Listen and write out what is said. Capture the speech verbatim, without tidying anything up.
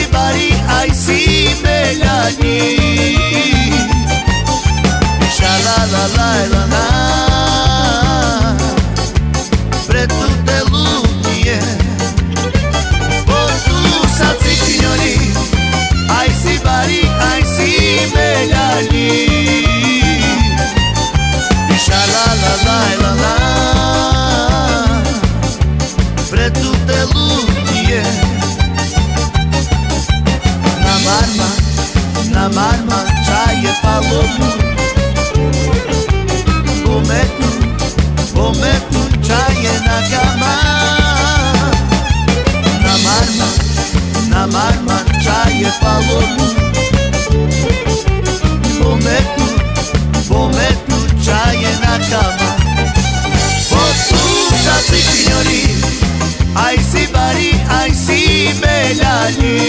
bari, ai si belali. Sha la la la la la, pre tutte lutie. Oh tu sazi signori, ai si bari, ai si belali. Sha la la la la la, pre tutte lutie. Na marma, na marma, čaje palomu. Bometu, bometu, čaje na gama. Na marma, na marma, čaje palomu. Bometu, bometu, čaje na gama. Potusa si signori, ai si bari, ai si belali.